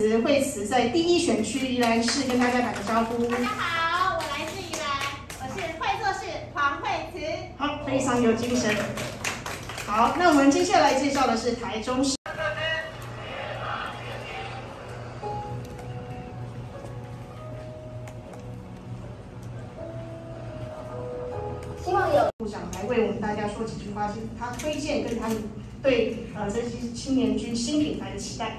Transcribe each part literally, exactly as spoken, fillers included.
惠慈在第一选区宜兰市跟大家打个招呼。 大家好，我来自宜兰，我是会做事黄惠慈。 好，非常有精神。好，那我们接下来介绍的是台中市。希望有部长来为我们大家说几句话，是他推荐跟他们对呃这些青年军新品牌的期待。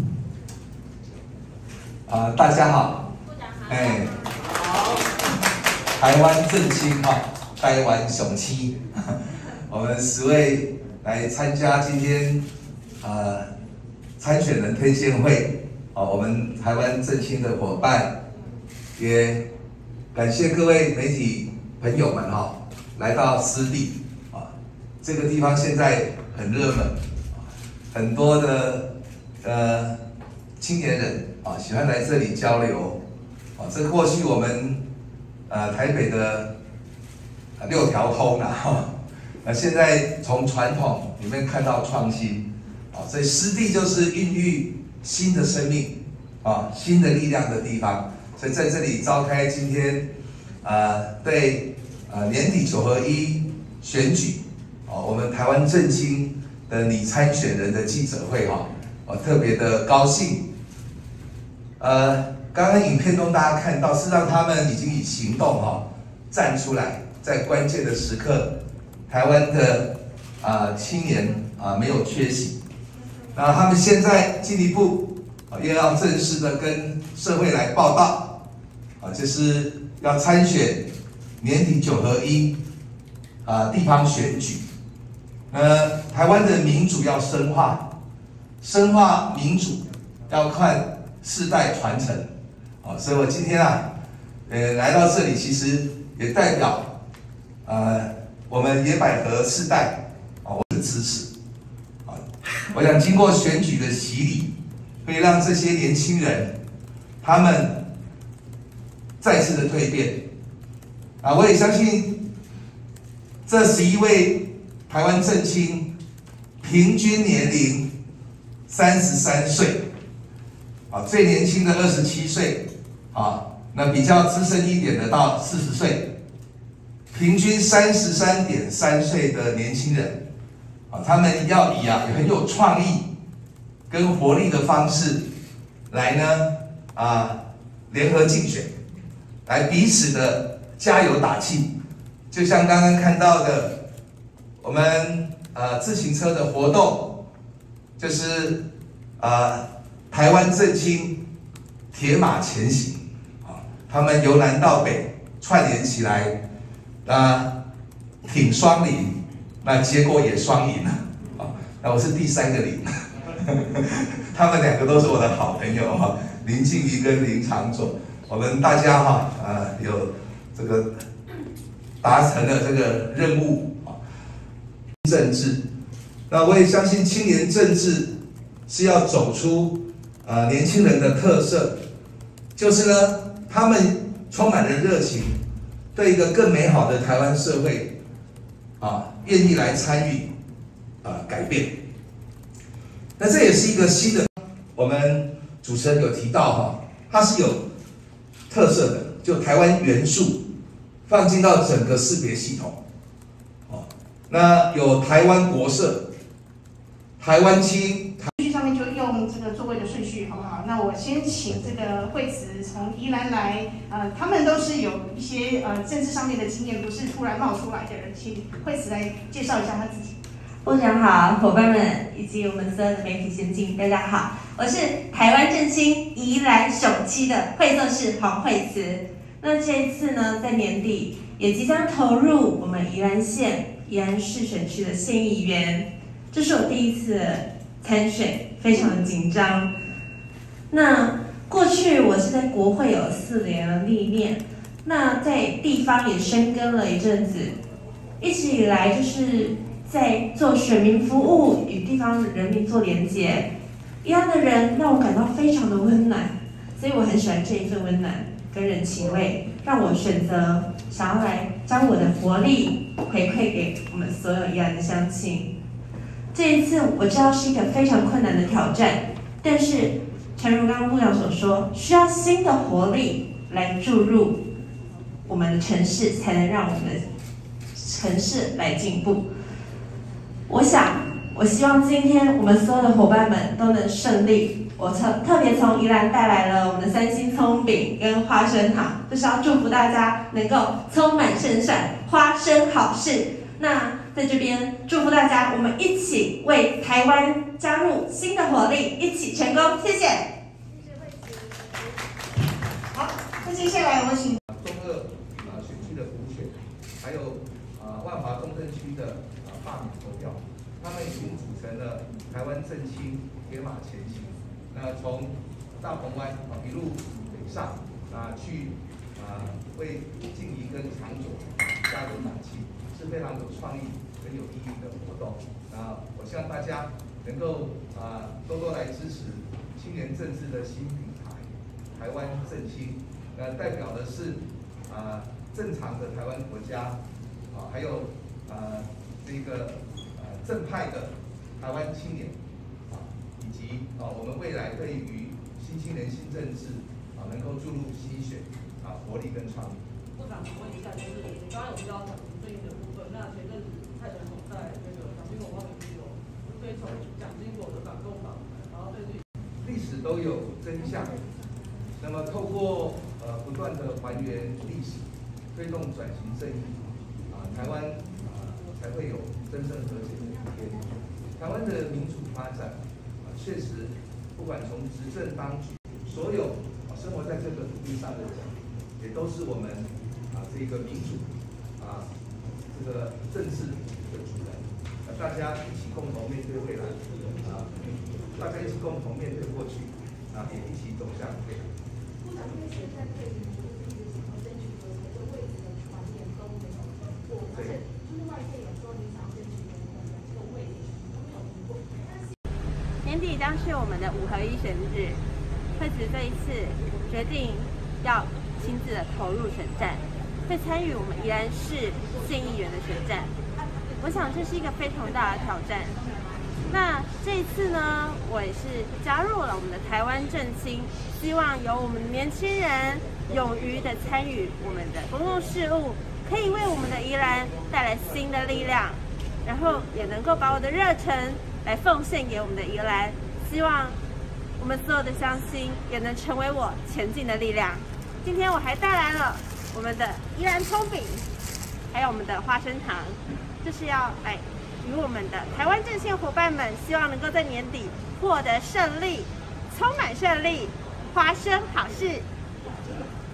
啊、呃，大家好， 部长好。 哎，好，台湾振兴哈，台湾雄起，我们十位来参加今天呃参选人推荐会，啊、哦，我们台湾振兴的伙伴，也感谢各位媒体朋友们哈、哦，来到湿地啊，这个地方现在很热门，很多的呃青年人。啊，喜欢来这里交流，啊，这过去我们呃台北的六条通啊，哈，那现在从传统里面看到创新，啊，所以湿地就是孕育新的生命，啊，新的力量的地方，所以在这里召开今天，呃，对，呃年底九合一选举，啊，我们台湾振兴的拟参选人的记者会哈，我特别的高兴。呃，刚刚影片中大家看到，是让他们已经以行动哈、哦、站出来，在关键的时刻，台湾的啊、呃、青年啊、呃、没有缺席，那他们现在进一步啊又要正式的跟社会来报道，啊，就是要参选年底九合一啊地方选举，呃，台湾的民主要深化，深化民主要看。世代传承，啊，所以我今天啊，呃，来到这里，其实也代表，呃，我们野百合世代啊，我的支持，啊，我想经过选举的洗礼，会让这些年轻人，他们再次的蜕变，啊，我也相信，这十一位台湾振兴，平均年龄三十三岁。啊，最年轻的二十七岁，啊，那比较资深一点的到四十岁，平均三十三点三岁的年轻人，啊，他们要以啊很有创意跟活力的方式来呢啊联合竞选，来彼此的加油打气，就像刚刚看到的，我们呃自行车的活动，就是啊。台湾振兴铁马前行啊，他们由南到北串联起来，啊，挺双赢，那结果也双赢了啊。那我是第三个零，他们两个都是我的好朋友哈，林静怡跟林长佐，我们大家哈啊有这个达成了这个任务啊。政治，那我也相信青年政治是要走出。啊、呃，年轻人的特色就是呢，他们充满了热情，对一个更美好的台湾社会啊，愿意来参与啊改变。那这也是一个新的，我们主持人有提到哈，它是有特色的，就台湾元素放进到整个识别系统。哦，那有台湾国色、台湾青。 上面就用这个座位的顺序，好不好？那我先请这个惠慈从宜兰来，呃，他们都是有一些呃政治上面的经验，不是突然冒出来的人，请惠慈来介绍一下他自己。 部长好，伙伴们以及我们所有的媒体先进，大家好，我是台湾振兴宜兰首期的会做事黄惠慈。那这一次呢，在年底也即将投入我们宜兰县宜兰市选区的县议员，这是我第一次参选，非常的紧张。那过去我是在国会有四年的历练，那在地方也深耕了一阵子，一直以来就是在做选民服务，与地方人民做连结。宜兰的人让我感到非常的温暖，所以我很喜欢这一份温暖跟人情味，让我选择想要来将我的活力回馈给我们所有宜兰的乡亲。这一次我知道是一个非常困难的挑战，但是诚如刚刚部长所说，需要新的活力来注入我们的城市，才能让我们的城市来进步。我想，我希望今天我们所有的伙伴们都能顺利。我特特别从宜兰带来了我们的三星葱饼跟花生糖，就是要祝福大家能够充满胜算，花生好事。那在这边祝福大家，我们一起为台湾加入新的活力，一起成功。谢谢。 好，那接下来我请中二啊选区的补选，还有啊万华东正区的啊罢免投票，他们已经组成了台湾振兴铁马前行。那从大鹏湾啊一路北上啊去啊为静宜跟长左加油打气，是非常有创意、很有意义的活动。啊，我希望大家能够啊多多来支持青年政治的新平台——台湾振兴。那代表的是啊正常的台湾国家啊，还有啊这个呃正派的台湾青年。以及啊，我们未来对于新青年新政治啊，能够注入新血啊活力跟创意。 部长，请问一下，就是你刚刚有提到奖金正义的部分，那前阵子蔡总统在那个奖金国方面是有推崇奖金国的反共党，然后对历史都有真相，那么透过呃不断的还原历史，推动转型正义啊，台湾啊才会有真正和谐的一天。台湾的民主发展。确实，不管从执政当局，所有生活在这个土地上的人，也都是我们啊这个民主啊这个政治的主人。啊，大家一起共同面对未来啊，大家一起共同面对过去啊，也一起走向未来。 部长因为现在对于就是一直想要争取和谐的位置的传言都没有通过，而且就是外界有说你想要争取的这个位置都没有通过。 年底将是我们的五合一选日，惠子这一次决定要亲自的投入选战，会参与我们宜兰市县议员的选战。我想这是一个非常大的挑战。那这一次呢，我也是加入了我们的台湾振兴，希望由我们的年轻人勇于的参与我们的公共事务，可以为我们的宜兰带来新的力量，然后也能够把我的热忱来奉献给我们的宜兰，希望我们所有的乡亲也能成为我前进的力量。今天我还带来了我们的宜兰葱饼，还有我们的花生糖，这是要来与我们的台湾阵线伙伴们，希望能够在年底获得胜利，充满胜利，花生好事。